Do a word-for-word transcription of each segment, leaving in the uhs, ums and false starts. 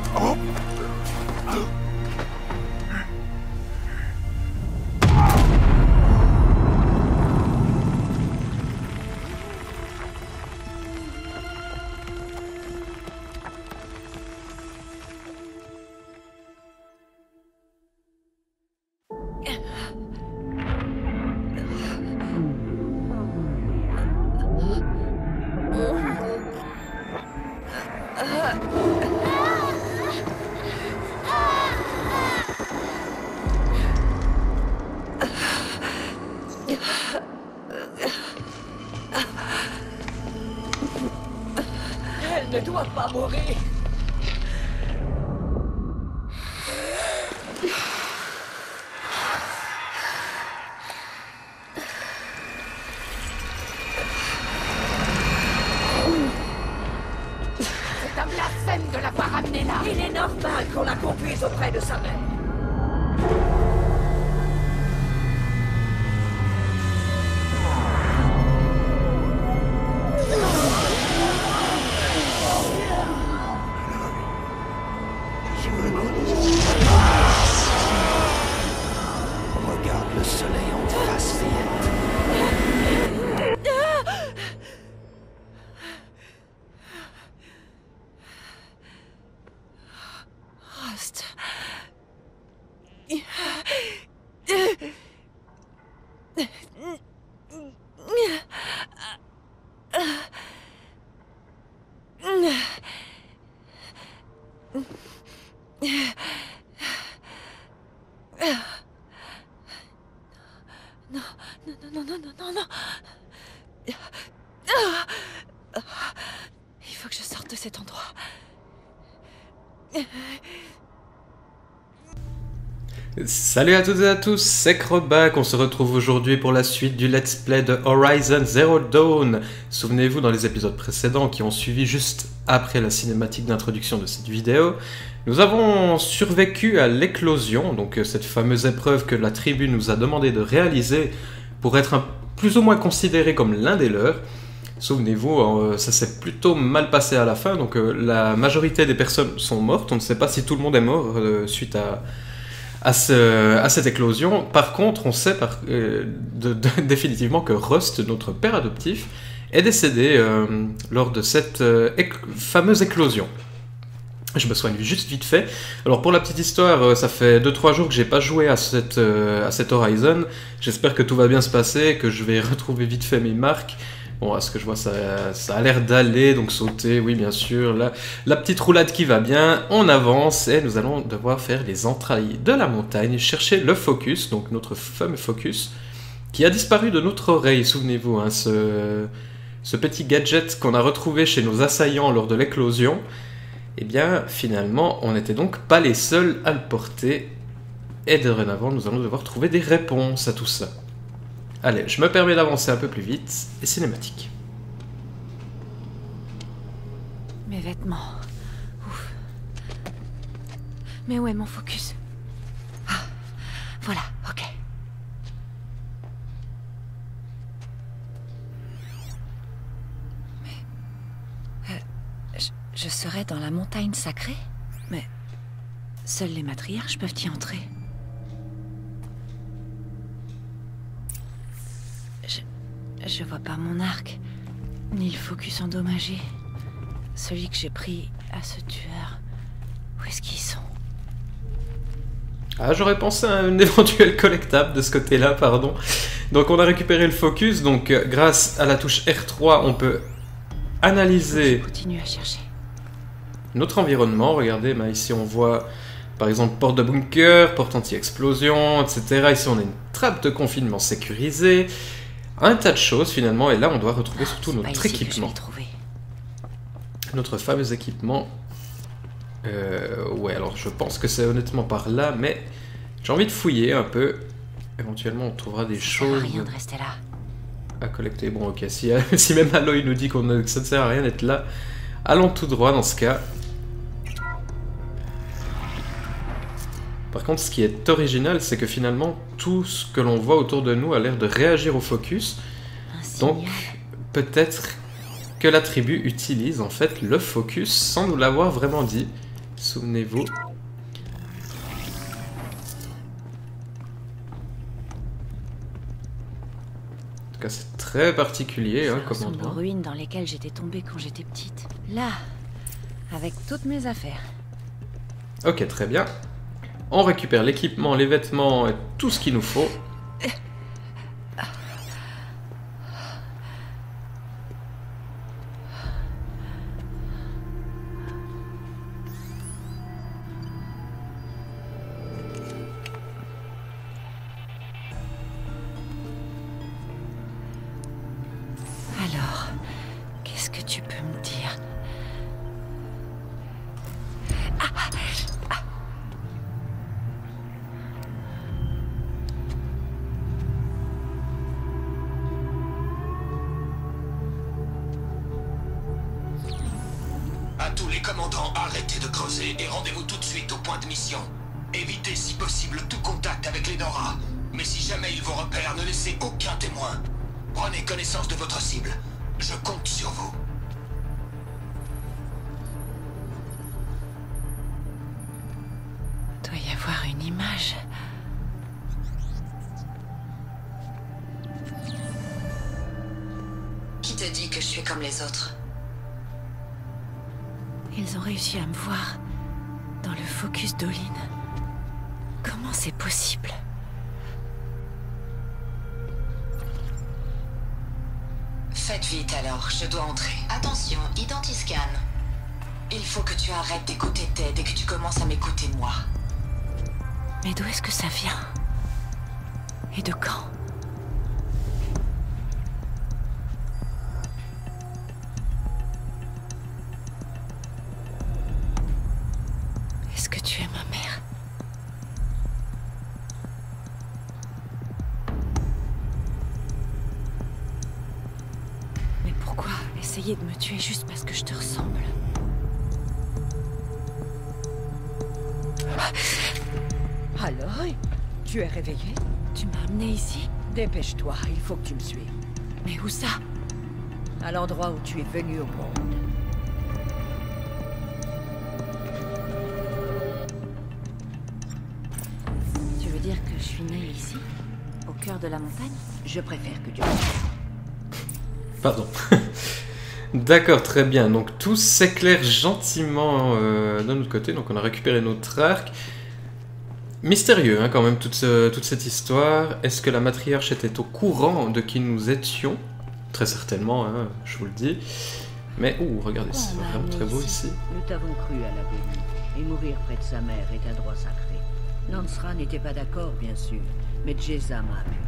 Elle ne doit pas mourir. C'est un blasphème de l'avoir ramenée là. Il est normal qu'on la conduise auprès de sa mère. Regarde le soleil en face, fillette. Rust. Non, non, non, non, non, non, non, non. Il faut que je sorte de cet endroit. Salut à toutes et à tous, c'est Croback, on se retrouve aujourd'hui pour la suite du Let's Play de Horizon Zero Dawn. Souvenez-vous, dans les épisodes précédents qui ont suivi juste après la cinématique d'introduction de cette vidéo, nous avons survécu à l'éclosion, donc cette fameuse épreuve que la tribu nous a demandé de réaliser pour être un, plus ou moins considéré comme l'un des leurs. Souvenez-vous, euh, ça s'est plutôt mal passé à la fin, donc euh, la majorité des personnes sont mortes, on ne sait pas si tout le monde est mort euh, suite à... À, ce, à cette éclosion. Par contre, on sait par, euh, de, de, définitivement que Rust, notre père adoptif, est décédé euh, lors de cette euh, éc fameuse éclosion. Je me soigne juste vite fait. Alors pour la petite histoire, euh, ça fait deux trois jours que j'ai pas joué à cette, euh, à cette Horizon. J'espère que tout va bien se passer, que je vais retrouver vite fait mes marques. Bon, à ce que je vois, ça, ça a l'air d'aller, donc sauter, oui, bien sûr. La, la petite roulade qui va bien, on avance et nous allons devoir faire les entrailles de la montagne, chercher le focus, donc notre fameux focus, qui a disparu de notre oreille, souvenez-vous, hein, ce, ce petit gadget qu'on a retrouvé chez nos assaillants lors de l'éclosion. Eh bien, finalement, on n'était donc pas les seuls à le porter, et dorénavant, nous allons devoir trouver des réponses à tout ça. Allez, je me permets d'avancer un peu plus vite, et cinématique. Mes vêtements. Ouf. Mais où est mon focus? Ah, voilà, ok. Mais... Euh, je, je serais dans la montagne sacrée? Mais... Seuls les matriarches peuvent y entrer. Je vois pas mon arc, ni le focus endommagé. Celui que j'ai pris à ce tueur. Où est-ce qu'ils sont? Ah, j'aurais pensé à un éventuel collectable de ce côté-là, pardon. Donc on a récupéré le focus, donc euh, grâce à la touche R trois, on peut analyser... Je continue à chercher. Notre environnement. Regardez, bah, ici on voit par exemple porte de bunker, porte anti-explosion, et cetera. Ici on a une trappe de confinement sécurisée. Un tas de choses finalement, et là on doit retrouver surtout ah, notre équipement. Notre fameux équipement. Euh, ouais, alors je pense que c'est honnêtement par là, mais j'ai envie de fouiller un peu. Éventuellement on trouvera des ça choses sert à rien de rester là. À collecter. Bon, ok, si, si même Aloy nous dit qu'on ne, que ça ne sert à rien d'être là, allons tout droit dans ce cas. Par contre, ce qui est original, c'est que finalement, tout ce que l'on voit autour de nous a l'air de réagir au focus. Donc, peut-être que la tribu utilise en fait le focus sans nous l'avoir vraiment dit. Souvenez-vous. En tout cas, c'est très particulier Ça hein, comme ressemble aux endroit. ruines dans lesquelles j'étais tombée quand j'étais petite. Là, avec toutes mes affaires. Ok, très bien. On récupère l'équipement, les vêtements et tout ce qu'il nous faut. Alors, qu'est-ce que tu peux me dire? À tous les commandants, arrêtez de creuser et rendez-vous tout de suite au point de mission. Évitez si possible tout contact avec les Nora. Mais si jamais ils vous repèrent, ne laissez aucun témoin. Prenez connaissance de votre cible. Je compte sur vous. Doit y avoir une image. Qui te dit que je suis comme les autres? Ils ont réussi à me voir dans le focus d'Olin. Comment c'est possible? Faites vite alors, je dois entrer. Attention, identiscan. Il faut que tu arrêtes d'écouter Ted et que tu commences à m'écouter moi. Mais d'où est-ce que ça vient? Et de quand? Est-ce que tu es ma mère? Mais pourquoi essayer de me tuer juste parce que je te ressemble? Alors, tu es réveillé? Tu m'as amené ici? Dépêche-toi, il faut que tu me suives. Mais où ça? À l'endroit où tu es venu au monde. Tu veux dire que je suis née ici? Au cœur de la montagne? Je préfère que tu... Pardon. D'accord, très bien. Donc tout s'éclaire gentiment euh, de notre côté. Donc on a récupéré notre arc. Mystérieux hein, quand même toute, ce- toute cette histoire. Est-ce que la matriarche était au courant de qui nous étions? Très certainement, hein, je vous le dis. Mais, ouh, regardez, c'est on m'a vraiment amené très beau ici. ici. Nous t'avons cru à la bénie, et mourir près de sa mère est un droit sacré. Lansra n'était pas d'accord, bien sûr, mais Jeza m'a appuyé.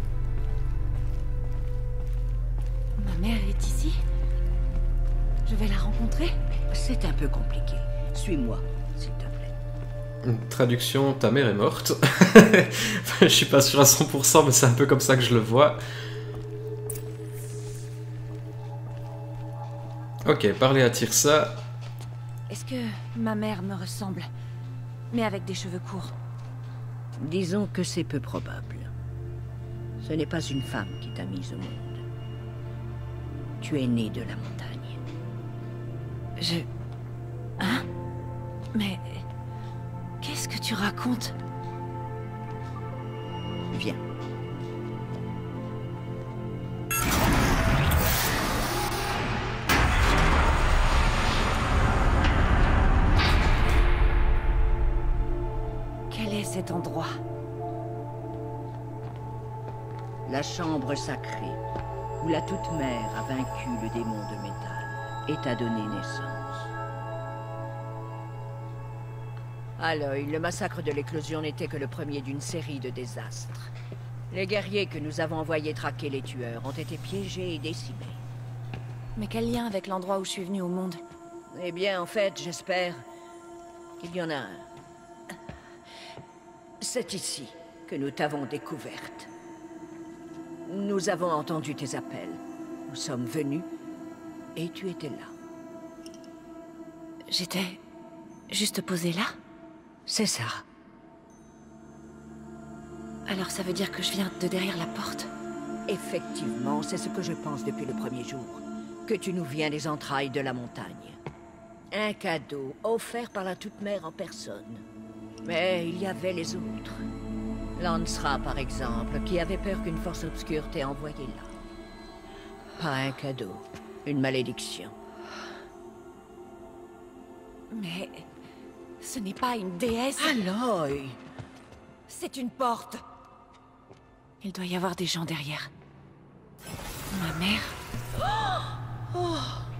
Ma mère est ici? Je vais la rencontrer? C'est un peu compliqué. Suis-moi, s'il te plaît. Une traduction, ta mère est morte. Enfin, je suis pas sûr à cent pour cent, mais c'est un peu comme ça que je le vois. Ok, parler à Tirsa. Est-ce que ma mère me ressemble? Mais avec des cheveux courts. Disons que c'est peu probable. Ce n'est pas une femme qui t'a mise au monde. Tu es né de la montagne. Je... Hein? Mais... Qu'est-ce que tu racontes? Viens. Quel est cet endroit? La chambre sacrée, où la Toute-Mère a vaincu le démon de métal et t'a donné naissance. Aloy, le massacre de l'éclosion n'était que le premier d'une série de désastres. Les guerriers que nous avons envoyés traquer les tueurs ont été piégés et décimés. Mais quel lien avec l'endroit où je suis venue au monde? Eh bien, en fait, j'espère qu'il y en a un. C'est ici que nous t'avons découverte. Nous avons entendu tes appels. Nous sommes venus et tu étais là. J'étais... juste posée là? C'est ça. Alors ça veut dire que je viens de derrière la porte? Effectivement, c'est ce que je pense depuis le premier jour. Que tu nous viens des entrailles de la montagne. Un cadeau offert par la Toute-Mère en personne. Mais il y avait les autres. Lancera, par exemple, qui avait peur qu'une force obscure t'ait envoyé là. Pas un cadeau, une malédiction. Mais... ce n'est pas une déesse. Aloy! C'est une porte. Il doit y avoir des gens derrière. Ma mère. Oh oh.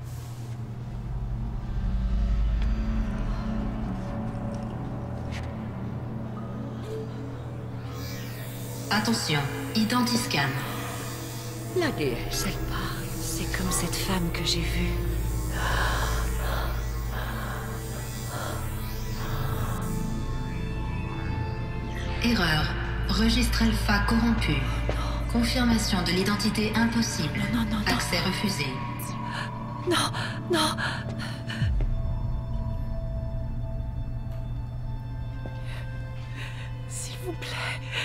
Attention, identiscan. La déesse, elle parle. C'est comme cette femme que j'ai vue. Erreur. Registre alpha corrompu. Confirmation de l'identité impossible. Non, non, non. Accès refusé. Non, non. S'il vous plaît.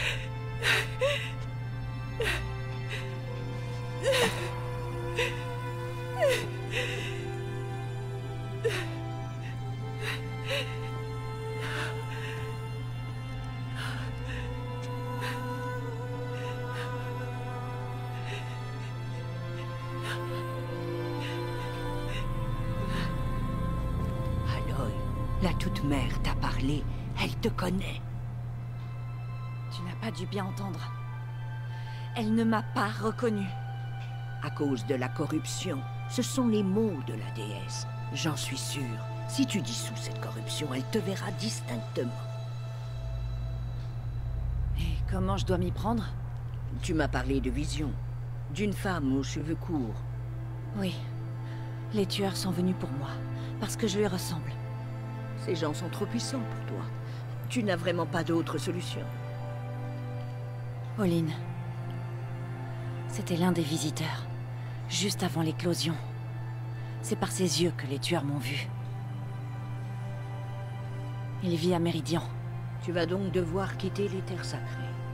Aloy, la Toute-Mère t'a parlé. Elle te connaît. Tu n'as pas dû bien entendre. Elle ne m'a pas reconnue. À cause de la corruption. Ce sont les mots de la déesse. J'en suis sûre. Si tu dissous cette corruption, elle te verra distinctement. Et comment je dois m'y prendre? Tu m'as parlé de vision. D'une femme aux cheveux courts. Oui. Les tueurs sont venus pour moi. Parce que je lui ressemble. Ces gens sont trop puissants pour toi. Tu n'as vraiment pas d'autre solution. Pauline. C'était l'un des visiteurs. Juste avant l'éclosion. C'est par ses yeux que les tueurs m'ont vu. Il vit à Méridian. Tu vas donc devoir quitter les terres sacrées.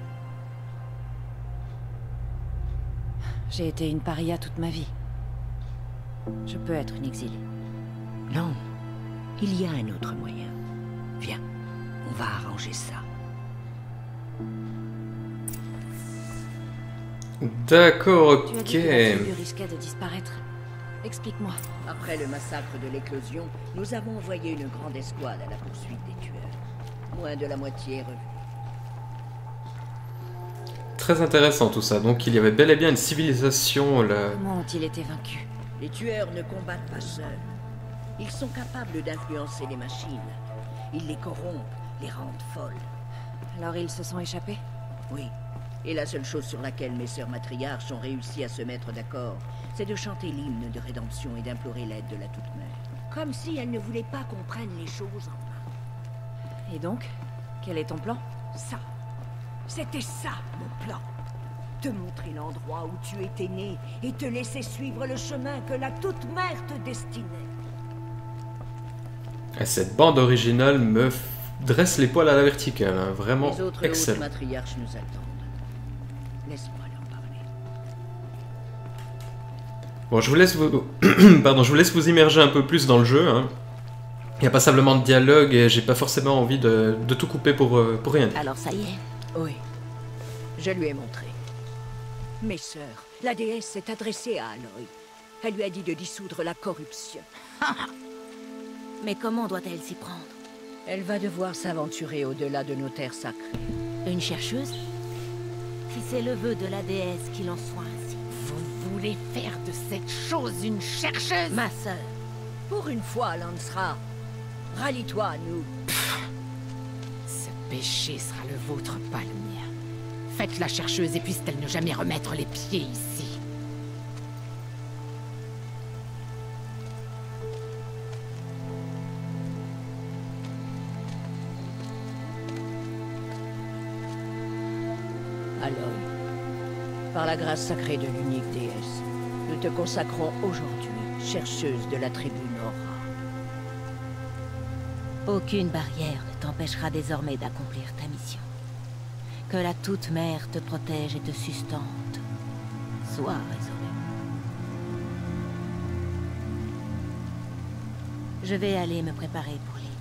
J'ai été une paria toute ma vie. Je peux être une exilée. Non. Il y a un autre moyen. Viens, on va arranger ça. D'accord, Tu as ok. dit que la tribu risquait de disparaître. Explique-moi. Après le massacre de l'éclosion, nous avons envoyé une grande escouade à la poursuite des tueurs. Moins de la moitié est revue. Très intéressant tout ça. Donc il y avait bel et bien une civilisation là. Comment ont-ils été vaincus? Les tueurs ne combattent pas seuls. Ils sont capables d'influencer les machines. Ils les corrompent, les rendent folles. Alors ils se sont échappés? Oui. Et la seule chose sur laquelle mes sœurs matriarches ont réussi à se mettre d'accord, c'est de chanter l'hymne de rédemption et d'implorer l'aide de la Toute-Mère. Comme si elles ne voulaient pas qu'on prenne les choses en main. Et donc, quel est ton plan? Ça. C'était ça, mon plan. Te montrer l'endroit où tu étais né et te laisser suivre le chemin que la Toute-Mère te destinait. Et cette bande originale me f- dresse les poils à la verticale. Hein. Vraiment Les autres hautes excellent. matriarches nous attendent. Laisse-moi leur parler. Bon, je vous laisse vous... Pardon, je vous laisse vous immerger un peu plus dans le jeu. Hein. Il n'y a pas simplement de dialogue et j'ai pas forcément envie de, de tout couper pour, euh, pour rien dire. Alors ça y est. Oui. Je lui ai montré. Mes sœurs, la déesse s'est adressée à Aloy. Elle lui a dit de dissoudre la corruption. Mais comment doit-elle s'y prendre? Elle va devoir s'aventurer au-delà de nos terres sacrées. Une chercheuse? Si c'est le vœu de la déesse qu'il en soit ainsi. Vous voulez faire de cette chose une chercheuse? Ma sœur, pour une fois, Lancera, rallie-toi à nous. Ce péché sera le vôtre, pas le mien. Faites la chercheuse et puisse-t-elle ne jamais remettre les pieds ici. Aloy, par la grâce sacrée de l'unique déesse, nous te consacrons aujourd'hui, chercheuse de la tribu Nora. Aucune barrière ne t'empêchera désormais d'accomplir ta mission. Que la Toute-Mère te protège et te sustente. Sois résolu. Je vais aller me préparer pour les...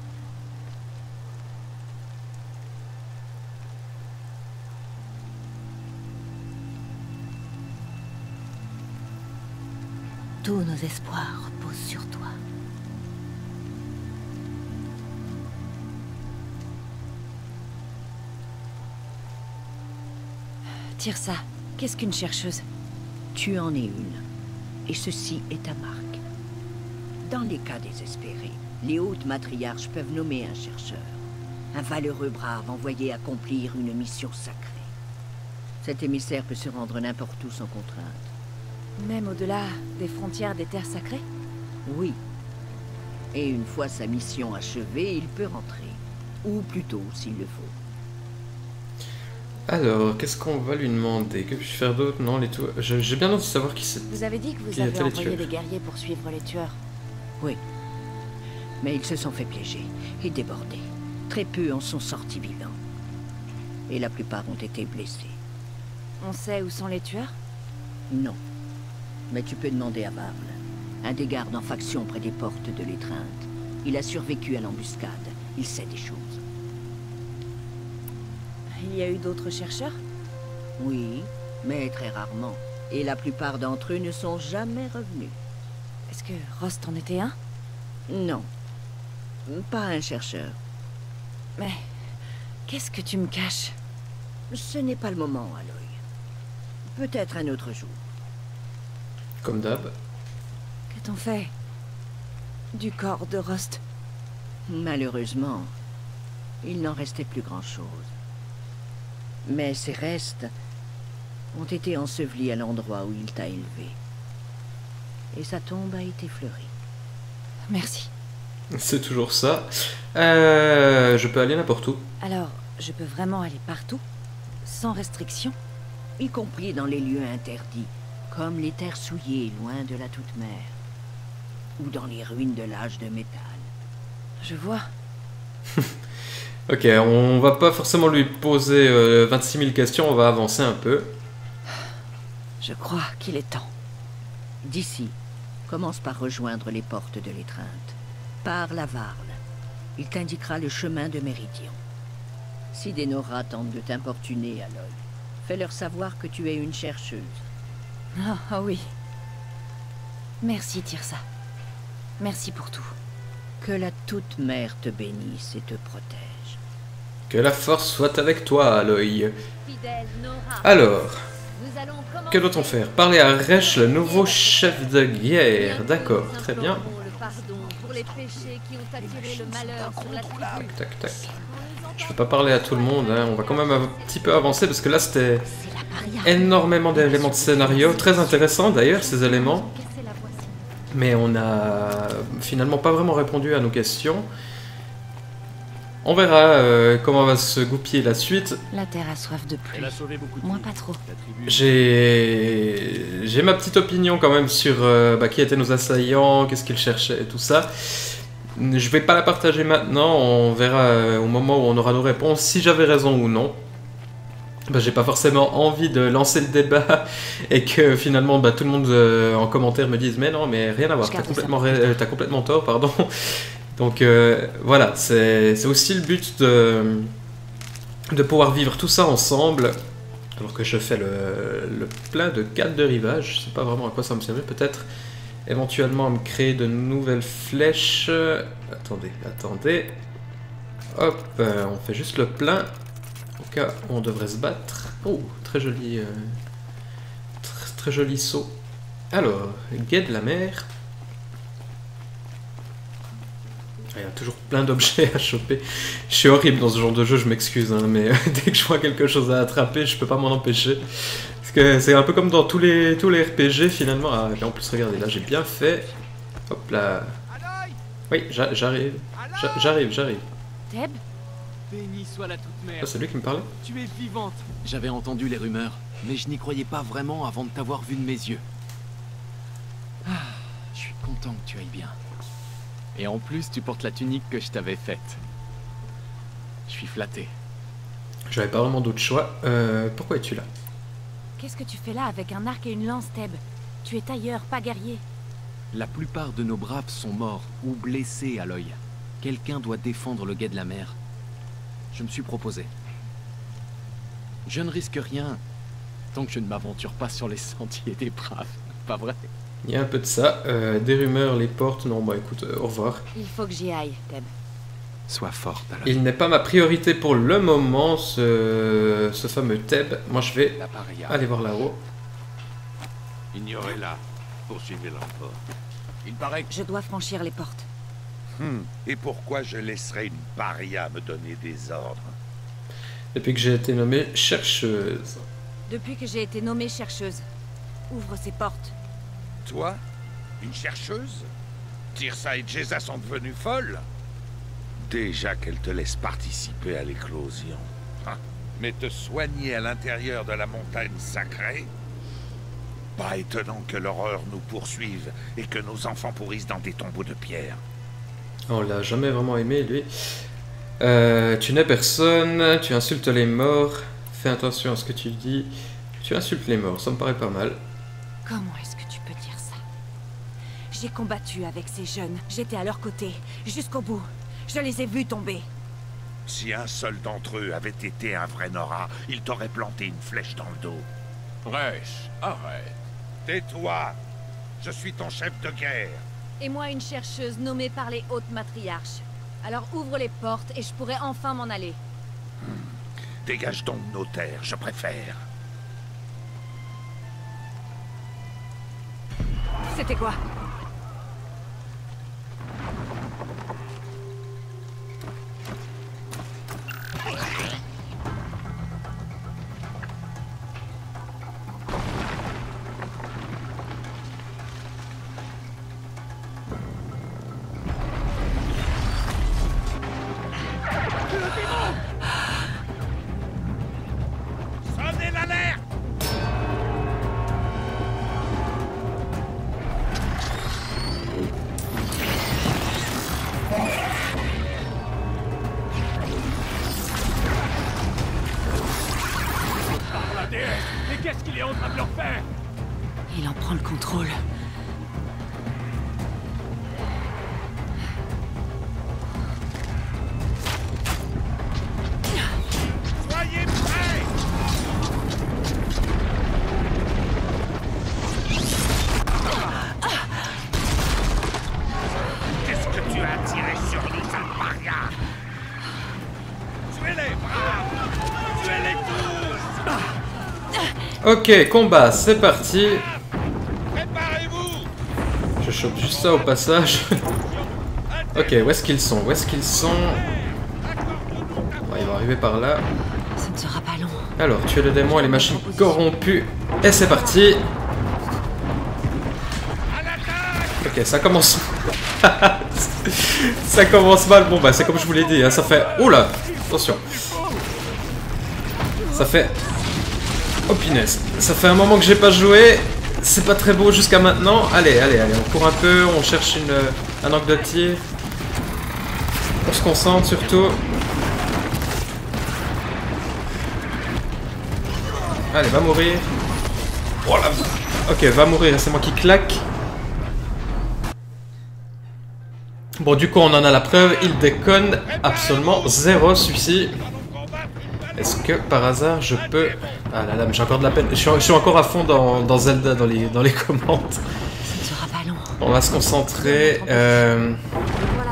Tous nos espoirs reposent sur toi. Tirsa, qu'est-ce qu'une chercheuse? Tu en es une. Et ceci est ta marque. Dans les cas désespérés, les hautes matriarches peuvent nommer un chercheur. Un valeureux brave envoyé accomplir une mission sacrée. Cet émissaire peut se rendre n'importe où sans contrainte. Même au-delà des frontières des terres sacrées? Oui. Et une fois sa mission achevée, il peut rentrer. Ou plutôt, s'il le faut. Alors, qu'est-ce qu'on va lui demander? Que puis-je faire d'autre? Non, les tueurs... J'ai bien envie de savoir qui c'est. Vous avez dit que vous Qui avez étaient les envoyé tueurs? des guerriers pour suivre les tueurs. Oui. Mais ils se sont fait piéger et débordés. Très peu en sont sortis vivants. Et la plupart ont été blessés. On sait où sont les tueurs? Non. Mais tu peux demander à Varl, un des gardes en faction près des portes de l'étreinte. Il a survécu à l'embuscade. Il sait des choses. Il y a eu d'autres chercheurs? Oui, mais très rarement. Et la plupart d'entre eux ne sont jamais revenus. Est-ce que Rost en était un? Non. Pas un chercheur. Mais qu'est-ce que tu me caches? Ce n'est pas le moment, Aloy. Peut-être un autre jour. Comme d'hab. Qu'a-t-on fait du corps de Rost? Malheureusement, il n'en restait plus grand-chose. Mais ses restes ont été ensevelis à l'endroit où il t'a élevé. Et sa tombe a été fleurie. Merci. C'est toujours ça. Euh, je peux aller n'importe où. Alors, je peux vraiment aller partout? Sans restriction? Y compris dans les lieux interdits, comme les terres souillées loin de la toute-mer. Ou dans les ruines de l'âge de métal. Je vois. Ok, on va pas forcément lui poser euh, vingt-six mille questions, on va avancer un peu. Je crois qu'il est temps. D'ici, commence par rejoindre les portes de l'étreinte. Parle à Varl. Il t'indiquera le chemin de Méridion. Si des Nora tentent de t'importuner, Aloy, fais-leur savoir que tu es une chercheuse. Ah oh, oh oui. Merci, Tirsa. Merci pour tout. Que la toute-mère te bénisse et te protège. Que la force soit avec toi, Aloy. Alors, que doit-on faire? Parler à Resh, le nouveau chef de guerre. D'accord, très bien. Tac, tac, tac. Je peux pas parler à tout le monde, hein. On va quand même un petit peu avancer parce que là c'était énormément d'éléments de scénario. Très intéressant d'ailleurs ces éléments. Mais on a finalement pas vraiment répondu à nos questions. On verra euh, comment va se goupiller la suite. La terre a soif de pluie. Moi pas trop. J'ai j'ai ma petite opinion quand même sur euh, bah, qui étaient nos assaillants, qu'est-ce qu'ils cherchaient et tout ça. Je vais pas la partager maintenant, on verra euh, au moment où on aura nos réponses si j'avais raison ou non. Bah, j'ai pas forcément envie de lancer le débat et que finalement bah, tout le monde euh, en commentaire me dise mais non mais rien à voir, t'as complètement, ré... t'as complètement tort, pardon. Donc euh, voilà, c'est c'est aussi le but de, de pouvoir vivre tout ça ensemble. Alors que je fais le, le plein de cadres de rivage, je sais pas vraiment à quoi ça me servait, peut-être éventuellement à me créer de nouvelles flèches. Attendez, attendez. Hop, euh, on fait juste le plein. Au cas où on devrait se battre. Oh, très joli. Euh, très, très joli saut. Alors, guet de la mer. Il y a toujours plein d'objets à choper. Je suis horrible dans ce genre de jeu, je m'excuse, hein, mais dès que je vois quelque chose à attraper, je peux pas m'en empêcher. Parce que c'est un peu comme dans tous les, tous les R P G finalement. Ah, en plus, regardez, là j'ai bien fait. Hop là. Oui, j'arrive. J'arrive, j'arrive. Teb ? Béni soit la toute-mère. Ah, c'est lui qui me parlait ? Tu es vivante. J'avais entendu les rumeurs, mais je n'y croyais pas vraiment avant de t'avoir vu de mes yeux. Ah, je suis content que tu ailles bien. Et en plus, tu portes la tunique que je t'avais faite. Je suis flatté. J'avais pas vraiment d'autre choix. Euh, pourquoi es-tu là? Qu'est-ce que tu fais là avec un arc et une lance, Teb? Tu es tailleur, pas guerrier. La plupart de nos braves sont morts ou blessés à l'œil. Quelqu'un doit défendre le guet de la mer. Je me suis proposé. Je ne risque rien tant que je ne m'aventure pas sur les sentiers des braves. Pas vrai? Il y a un peu de ça. Euh, des rumeurs, les portes. Non, bah écoute, euh, au revoir. Il faut que j'y aille, Teb. Sois forte alors. Il n'est pas ma priorité pour le moment, ce, ce fameux Teb. Moi, je vais La paria. aller voir là-haut. Ignorez-la. Poursuivez l'empereur. Il paraît que... Je dois franchir les portes. Hmm. Et pourquoi je laisserais une paria me donner des ordres? Depuis que j'ai été nommée chercheuse. Depuis que j'ai été nommée chercheuse, ouvre ces portes. Toi? Une chercheuse? Tirsa et Jeza sont devenues folles? Déjà qu'elles te laissent participer à l'éclosion. Hein. Mais te soigner à l'intérieur de la montagne sacrée? Pas étonnant que l'horreur nous poursuive et que nos enfants pourrissent dans des tombeaux de pierre. On l'a jamais vraiment aimé, lui. Euh, tu n'es personne, tu insultes les morts. Fais attention à ce que tu dis. Tu insultes les morts, ça me paraît pas mal. Comment est-ce que tu peux dire ça? J'ai combattu avec ces jeunes. J'étais à leur côté, jusqu'au bout. Je les ai vus tomber. Si un seul d'entre eux avait été un vrai Nora, il t'aurait planté une flèche dans le dos. Resh, arrête. Tais-toi! Je suis ton chef de guerre. Et moi, une chercheuse nommée par les hautes matriarches. Alors ouvre les portes et je pourrai enfin m'en aller. Hmm. Dégage donc nos terres, je préfère. C'était quoi? Sonnez l'alerte! Par la déesse. Mais qu'est-ce qu'il est en train de leur faire? Il en prend le contrôle. Soyez prêts! Qu'est-ce que tu as tiré sur nous, sale paria? Tuez-les, braves! Tuez-les tous! Ok, combat, c'est parti. Préparez-vous! Je chope juste ça au passage. Ok, où est-ce qu'ils sont? Où est-ce qu'ils sont? Bon, ils vont arriver par là. Ce ne sera pas long. Alors, tuer le démon et les machines corrompues. Et c'est parti. Ok, ça commence... ça commence mal. Bon, bah c'est comme je vous l'ai dit, hein, ça fait... Oula, attention. Ça fait... Oh punaise. Ça fait un moment que j'ai pas joué. C'est pas très beau jusqu'à maintenant. Allez, allez, allez, on court un peu, on cherche une, un angle de tir. On se concentre surtout. Allez, va mourir. Oh là. Ok, va mourir, c'est moi qui claque. Bon, du coup, on en a la preuve. Il déconne absolument zéro, celui-ci. Est-ce que, par hasard, je peux... Ah là là, mais j'ai encore de la peine. Je suis, je suis encore à fond dans, dans Zelda, dans les, dans les commandes. Ce ne sera pas long. On va se concentrer. Euh... Voilà.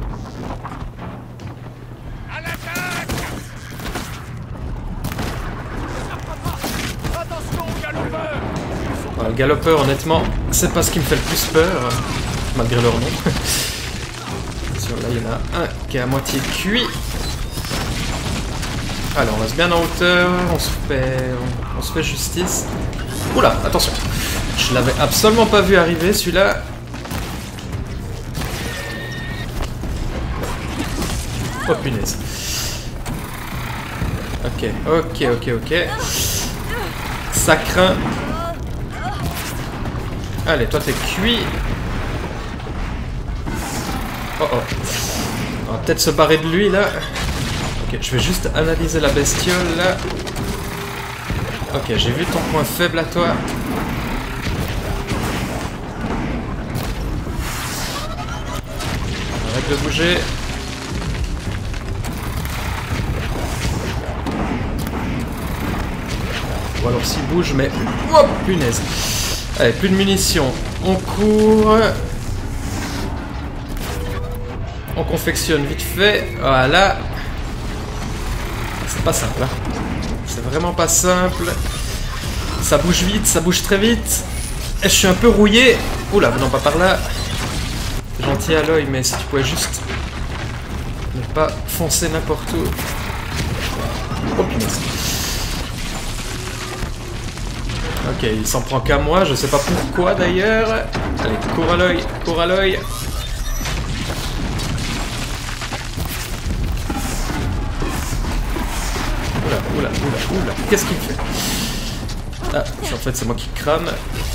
Le galopeur, honnêtement, c'est pas ce qui me fait le plus peur, malgré leur nom. Attention, là, il y en a un qui est à moitié cuit. Alors, on reste bien en hauteur, on se fait, on, on se fait justice. Oula, attention. Je l'avais absolument pas vu arriver, celui-là. Oh, punaise. Ok, ok, ok, ok. Ça craint. Allez, toi t'es cuit. Oh oh. On va peut-être se barrer de lui là. Ok, je vais juste analyser la bestiole là. Ok, j'ai vu ton point faible à toi. Arrête de bouger. Ou alors s'il bouge, mais... Oh, punaise. Allez, plus de munitions. On court. On confectionne vite fait. Voilà. C'est pas simple, hein. C'est vraiment pas simple. Ça bouge vite, ça bouge très vite. Et je suis un peu rouillé. Oula, non, pas par là. Gentil à l'œil, mais si tu pouvais juste ne pas foncer n'importe où. Oh punaise. Ok, il s'en prend qu'à moi, je sais pas pourquoi d'ailleurs. Allez, cours à l'œil, cours à l'œil. Oula, oula, oula, oula. Qu'est-ce qu'il fait? Ah, en fait, c'est moi qui crame.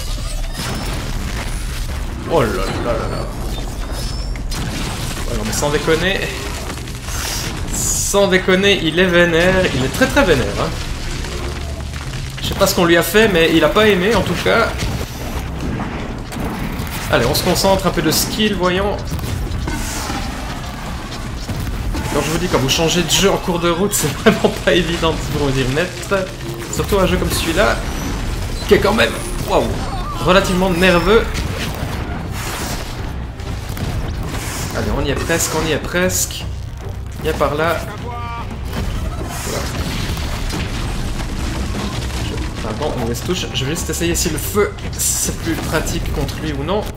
Oh là là là là. Ouais, non, mais sans déconner. Sans déconner, il est vénère. Il est très très vénère. Hein. Je sais pas ce qu'on lui a fait, mais il a pas aimé en tout cas. Allez, on se concentre, un peu de skill, voyons. Quand je vous dis, quand vous changez de jeu en cours de route, c'est vraiment pas évident de vous dire mettre. Surtout un jeu comme celui-là, qui est quand même, waouh, relativement nerveux. Allez, on y est presque, on y est presque. Viens par là. Voilà. Je... Pardon, on laisse touche. Je vais juste essayer si le feu, c'est plus pratique contre lui ou non.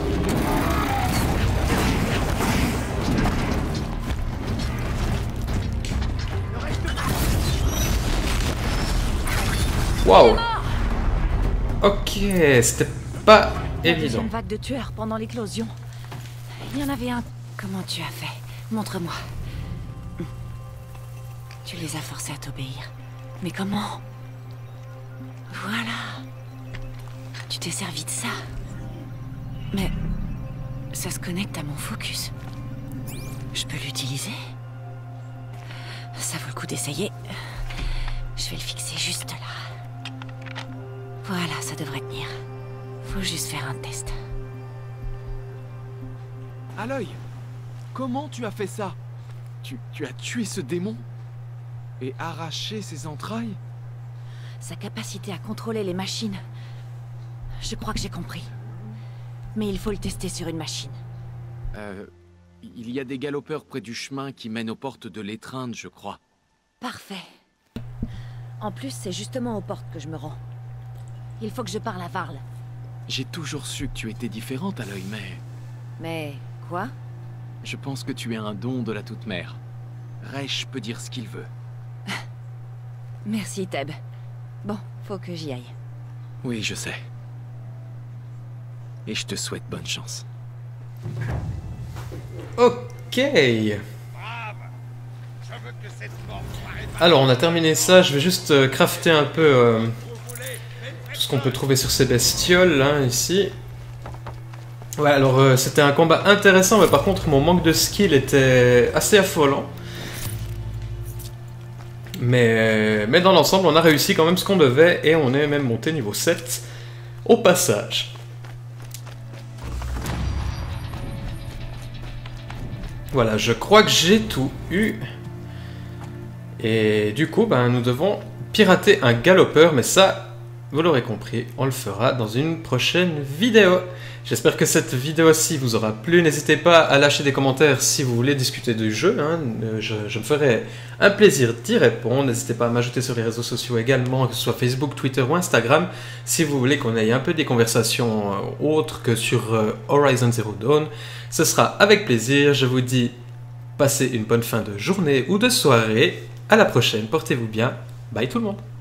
Waouh. Ok, c'était pas évident. Une vague de tueurs pendant l'éclosion. Il y en avait un. Comment tu as fait? Montre-moi. Tu les as forcés à t'obéir. Mais comment? Voilà. Tu t'es servi de ça. Mais ça se connecte à mon focus. Je peux l'utiliser? Ça vaut le coup d'essayer. Je vais le fixer juste là. Voilà, ça devrait tenir. Faut juste faire un test. Aloy, comment tu as fait ça? Tu, tu as tué ce démon? Et arraché ses entrailles? Sa capacité à contrôler les machines. Je crois que j'ai compris. Mais il faut le tester sur une machine. Euh... Il y a des galopeurs près du chemin qui mènent aux portes de l'étreinte, je crois. Parfait. En plus, c'est justement aux portes que je me rends. Il faut que je parle à Varl. J'ai toujours su que tu étais différente, Aloy, mais... Mais... quoi? Je pense que tu es un don de la Toute-Mère. Resh peut dire ce qu'il veut. Merci, Teb. Bon, faut que j'y aille. Oui, je sais. Et je te souhaite bonne chance. Ok. Alors, on a terminé ça. Je vais juste euh, crafter un peu euh, tout ce qu'on peut trouver sur ces bestioles, là, ici. Ouais, alors euh, c'était un combat intéressant, mais par contre, mon manque de skill était assez affolant. Mais, mais dans l'ensemble, on a réussi quand même ce qu'on devait, et on est même monté niveau sept au passage. Voilà, je crois que j'ai tout eu. Et du coup, ben, nous devons pirater un galopeur, mais ça, vous l'aurez compris, on le fera dans une prochaine vidéo. J'espère que cette vidéo-ci vous aura plu. N'hésitez pas à lâcher des commentaires si vous voulez discuter du jeu. Hein. Je, je me ferai un plaisir d'y répondre. N'hésitez pas à m'ajouter sur les réseaux sociaux également, que ce soit Facebook, Twitter ou Instagram, si vous voulez qu'on ait un peu des conversations euh, autres que sur euh, Horizon Zero Dawn. Ce sera avec plaisir. Je vous dis, passez une bonne fin de journée ou de soirée. À la prochaine, portez-vous bien. Bye tout le monde.